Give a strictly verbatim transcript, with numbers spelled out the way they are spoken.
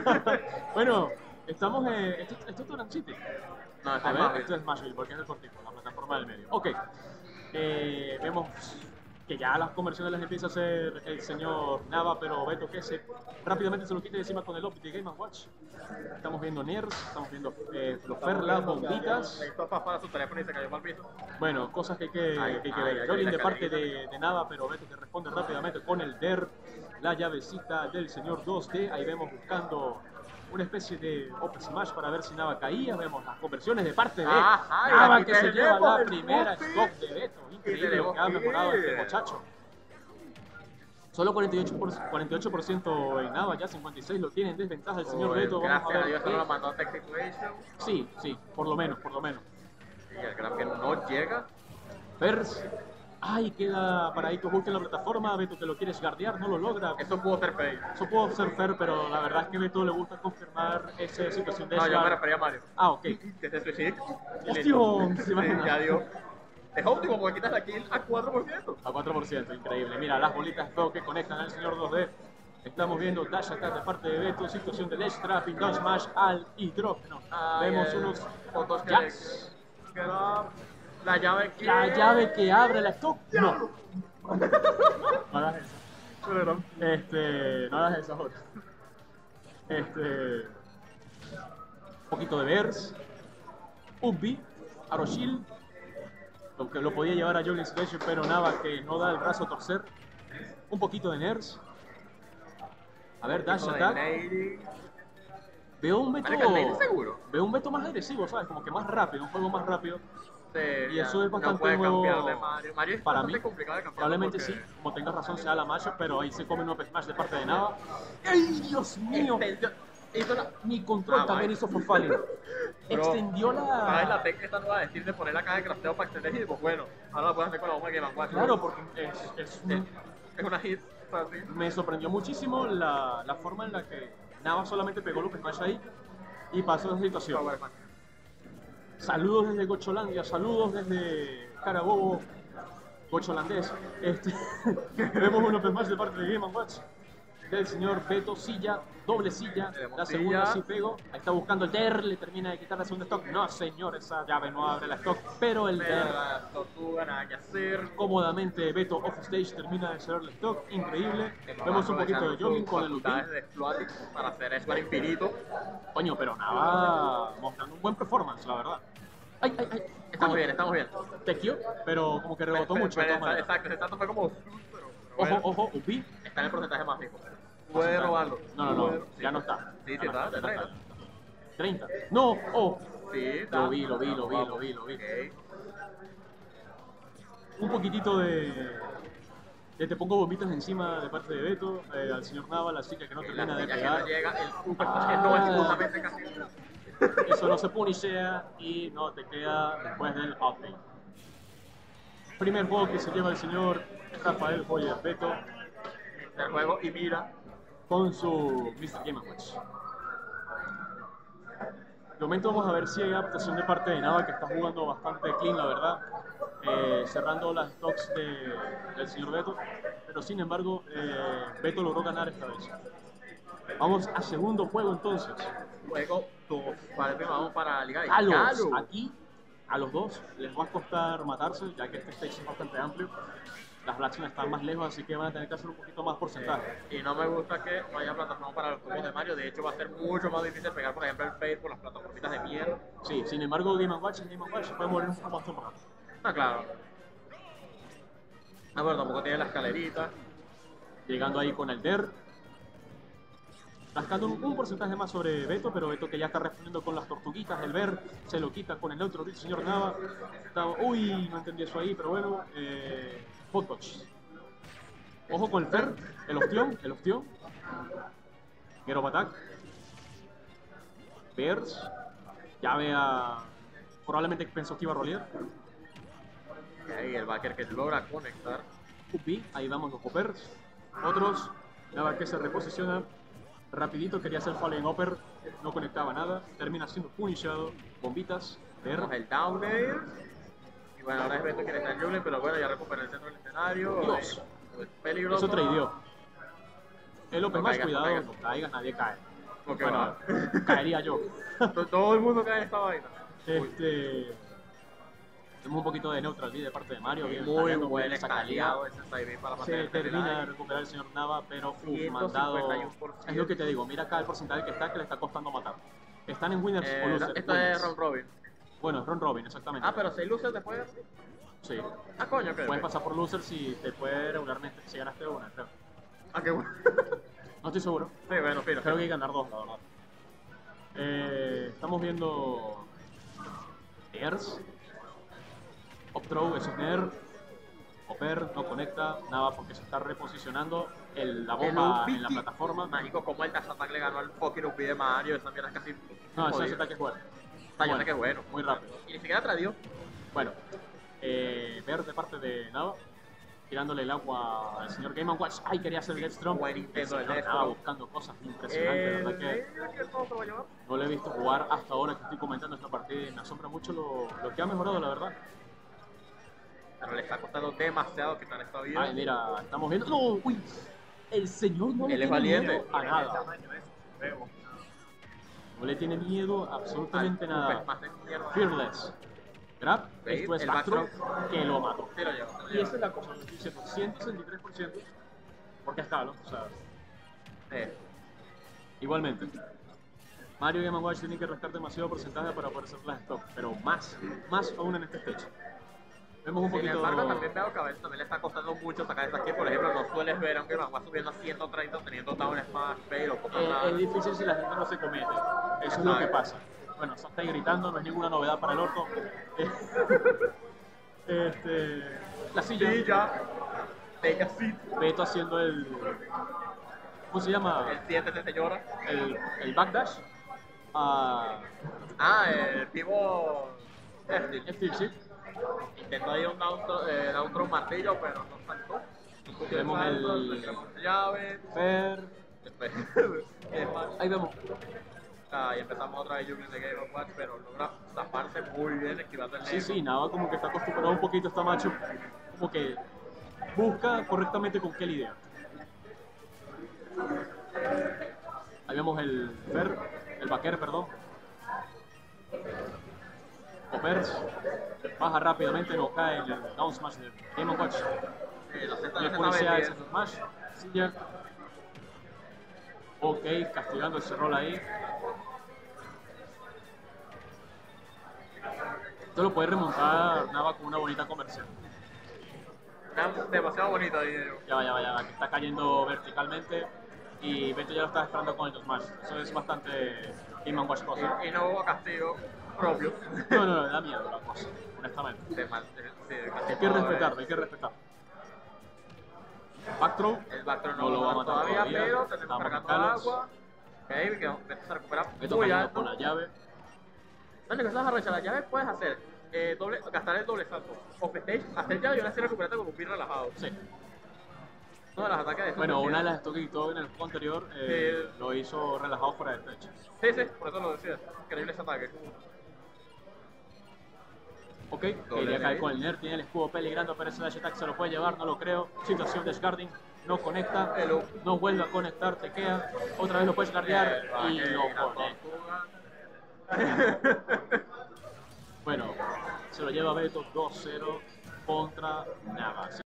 Bueno, estamos en... ¿Esto, esto es Turan City? No, esto A es ver, Smashville. esto es Smashville, porque es el cortico, la plataforma del medio. Ok. Eh, vemos que ya las conversiones las empieza a hacer el señor Nava, pero Beto que se rápidamente se lo quita de encima con el Opti de Game and Watch. Estamos viendo Ners, estamos viendo eh, los Perlas, bombitas. Necesito para su teléfono y se cayó para el piso. Bueno, cosas que hay que, Ay, que, hay que ay, ver. ay, Jolin la de parte escalerita. de, de Nava, pero Beto que responde rápidamente con el Der, la llavecita del señor dos D. Ahí vemos buscando una especie de Open Smash para ver si Nava caía. Vemos las conversiones de parte de Ajá, y Nava aquí que se lleva tenemos la el primera Puppy. stock de Beto. Increíble lo tenemos que ha mejorado que- este muchacho. Solo cuarenta y ocho por ciento, cuarenta y ocho por ciento en Nava, ya cincuenta y seis por ciento lo tiene en desventaja el señor Uy, Beto. Vamos a gracias a ver. Dios qué- no lo mandó a Tech Situation. Sí, sí, por lo menos, por lo menos. Y el Graf que no llega. Pers. Ay, queda paradito justo en la plataforma. Beto que lo quieres guardiar, no lo logra. Eso pudo ser fake. Eso puedo ser fair, pero la verdad es que a Beto le gusta confirmar esa situación de No, yo me Edgeguard. refería a Mario. Ah, ok. Que se suicide. ¡Hostia! ¿Se Sí, imagina? ya dio. Es óptimo porque quitas la kill a cuatro por ciento. A cuatro por ciento, increíble. Mira, las bolitas todo que conectan al señor dos D. Estamos viendo dash attack de parte de Beto, situación de ledge trapping, down smash al hidrógeno. Ay, Vemos ay, unos fotos que jacks. que no. La llave que. La llave que abre la stock. No. No hagas eso. Pero Este, no hagas eso ahora. Este, un poquito de Bears, Ubbi, Aroshil, lo que lo podía llevar a Jolin Situation, pero Nava que no da el brazo a torcer. Un poquito de Ners. A ver, Dash Attack. Veo un Beto, Marica, ¿Nate seguro? veo un Beto más agresivo, ¿sabes? Como que más rápido, un juego más rápido. Sí, Y ya, eso es bastante no puede nuevo cambiar de Mario. Mario es para bastante mí. complicado de cambiar. Probablemente porque sí, como tengas razón, sea la matchup, pero ahí se come un Up Smash de parte de Nava. ¡Ay, Dios mío! Extendió- hizo la. Mi control Ah, también vale. hizo Forfalling. Extendió ¿Sabes la la... técnica esta nueva de decir de poner la caja de crafteo para extender y pues bueno, ahora la puedes hacer con la bomba de Game and Watch. Claro, porque es, es un- Es, es una hit fácil. me sorprendió muchísimo la, la forma en la que Nava solamente pegó el Up Smash ahí y pasó esa situación. Power Man. Saludos desde Gocholandia, saludos desde Carabobo, Gocholandés. Este, vemos un Open Match de parte de Game and Watch del señor Beto, silla, doble silla, Tenemos la segunda silla. sí pego, ahí está buscando el Der, le termina de quitar la segunda stock. No señor, esa llave no abre la stock, pero el Pero Der la tortuga, nada que hacer. cómodamente, Beto off stage termina de cerrar el stock, increíble. Vemos un poquito de Jolin con el Lutin. de exploit para hacer Esbar infinito. Coño, pero Nava mostrando un buen performance, la verdad. Ay, ay, ay. Estamos Coño, bien, estamos bien. Tequio, pero como que rebotó Pero- mucho. de pero- todas maneras. Exacto, ese tanto fue como. Pero, pero Ojo, bueno, ojo, Ubi. está en el porcentaje más fijo. Puede robarlo. No, no, no, Puede- ya sí. no está. Sí, Ya sí, no está, ya no treinta. treinta. No, oh. Sí, está. Lo vi, lo vi, lo vi, lo vi, lo vi. Ok. Un poquitito de, de te pongo bombitas encima de parte de Beto, eh, al señor Nava, la chica que no La termina de silla que pegar. no llega, el super smash que no es justamente casi. Eso no se punishea y no te queda después del update. Primer juego que se lleva el señor Rafael Boyer Beto del juego y mira. con su mister Game and Watch. De momento vamos a ver si hay adaptación de parte de Nava, que está jugando bastante clean, la verdad, eh, cerrando las stocks de, del señor Beto, pero sin embargo eh, Beto logró ganar esta vez. Vamos a segundo juego entonces. Juego dos. Vale, prima, vamos para Liga de Kalos, Kalos. aquí a los dos les va a costar matarse, ya que este stage es bastante amplio. Las Blackstone están más lejos, así que van a tener que hacer un poquito más porcentaje. Y no me gusta que no haya plataforma para los juegos de Mario. De hecho, va a ser mucho más difícil pegar, por ejemplo, el Fade por las plataformitas de mierda. Sí, sin embargo, Game and Watch en Game and Watch se puede morir un poco más temprano. Ah, claro. Ah, bueno, tampoco tiene la escalerita. Llegando ahí con el Der. Rascando un, un porcentaje más sobre Beto, pero Beto que ya está respondiendo con las tortuguitas, el Ver se lo quita con el neutro del señor Nava. Está- uy, no entendí eso ahí, pero bueno. Eh, hot touch. Ojo con el Fer, el ostión, el ostión. Get up attack. Bears. Ya vea. Probablemente pensó que iba a rolear. Y ahí el backer que logra conectar. Upi, ahí vamos los hoppers. Otros, Nava que se reposiciona. Rapidito, quería hacer Fallen Hopper, no conectaba nada. Termina siendo punishado. Bombitas. Ver. Tenemos el down air. Y bueno, ahora es Beto que está en Julen, pero bueno, ya recupera el centro del escenario. Dios. Es peligroso. Eso tradeó. El Open No más caigas, no cuidado, caigas. no caigas, nadie cae. Porque Bueno, va. caería yo. Todo el mundo cae en esta vaina. Este. Tenemos un poquito de neutral B de parte de Mario. Bien, Muy tagueando, buen esa calidad. escaleado ese side para Se mantener termina de el recuperar el señor Nava, pero uf, ciento mandado. cincuenta y uno por ciento. Es lo que te digo, mira acá el porcentaje que está, que le está costando matar. Están en winners o Eh, losers. esto winners. es round robin. Bueno, es round robin, exactamente. Ah, pero seis luces después. Sí. Ah, coño, ok. Puedes ok. pasar por losers y te puede regularmente si ganaste una, creo. Ah, qué bueno. No estoy seguro. Sí, bueno, fino. Creo que hay que ganar dos, la verdad. Eh, estamos viendo Airs, Up-Throw, eso es Nair, Hopper no conecta, nada porque se está reposicionando el, la bomba El en la Ubiki. plataforma. Mágico, como el dash attack le ganó al fucking U P de Mario, esa mierda es casi. No, ese jodido. ataque es bueno. Dash attack es bueno. Muy rápido. Y ni siquiera tradió. Bueno, eh, ver de parte de Nava, tirándole el agua al señor Game and Watch. Ay, quería hacer el Deathstrom. Buen intento del Nava Deathstrom. buscando cosas impresionantes, Eh, verdad que ¿qué todo se va a llevar? no le he visto jugar hasta ahora que estoy comentando esta partida y me asombra mucho lo, lo que ha mejorado, la verdad. Pero le está costando demasiado quitar esta vida. Ay, mira, estamos viendo. ¡No! ¡Uy! El señor no le Él es tiene valiente. miedo a nada. No le tiene miedo a absolutamente Al nada. Ubik más de mierda. Fearless. Grab, Sí, esto es el backthrow, backthrow. que lo mató. Sí, lo lleva. lo Y lleva. esa es la cosa, lo estoy diciendo, ciento sesenta y tres por ciento. Porque es caro, o sea, Eh, igualmente. Mario y Game and Watch tienen que restar demasiado porcentaje para poder hacer las stop, pero más, más aún en este stage. Vemos un Sin poquito. embargo, también veo que a veces también le está costando mucho sacar esta aquí. Por ejemplo, no sueles ver a un Game and Watch subiendo a ciento treinta teniendo down smash, pero poco Eh, nada. es difícil si la gente no se comete. Eso es lo que pasa. Bueno, se está gritando, no es ninguna novedad para el orto. este, la silla. Sí, ya. Bella sí. Beto haciendo el. ¿Cómo se llama? El siete se señora. El, el backdash. Ah, Ah, el pivo. F el flip shift. Intentó ahí un down, eh, down throw martillo, pero no saltó. Tenemos el- el llave. Fer. Después. y después- Ahí vemos. Ah, y empezamos otra vez Yugi de Game of Watch, pero logra zafarse muy bien, esquivando el Sí, negro. sí, nada, como que está acostumbrado un poquito esta macho. Como que busca correctamente con qué lidiar. Ahí vemos el Fer, el Baquer, perdón. Hoppers baja rápidamente, no cae en el down smash de Game and Watch. Eh, la Z Le se pone está C A al vendiendo. smash, silla. Ok, castigando ese rol ahí. Esto lo puede remontar Nava con una bonita conversión. Está demasiado bonito ahí. eh. Ya va, ya va, ya va, que está cayendo verticalmente y Beto ya lo está esperando con el smash. Eso es bastante Game and Watch cosa. Y, y no hubo castigo propio. No, no, no, da miedo la cosa, honestamente. De mal, de, de Hay castigo, que eh. respetarlo, hay que respetar. Backthrow, El backthrow no, No lo va a va matar todavía, todavía. pero tenemos Estamos cargando Carlos. agua. Ok, que Beto se recupera Beto muy cayendo alto. con la llave. Bueno, que estás arrecha, la llave puedes hacer eh, doble, gastar el doble salto. Off stage, hacer llave y una así recuperarte con un pin relajado. Sí. Uno de los ataques de Bueno, estos una de que las que quitó en el juego anterior eh, lo hizo relajado fuera del techo. Sí, sí, por eso lo decía. Increíble ese ataque. Ok, Doble quería caer ley. con el Nerd, tiene el escudo peligrando, pero ese dash attack se lo puede llevar, no lo creo. Situación de Sharding, no conecta, El U. no vuelve a conectar, te queda, otra vez lo puedes guardiar Eh, y va, lo que la conecta. tortuga. Bueno, se lo lleva Beto dos cero contra Nava.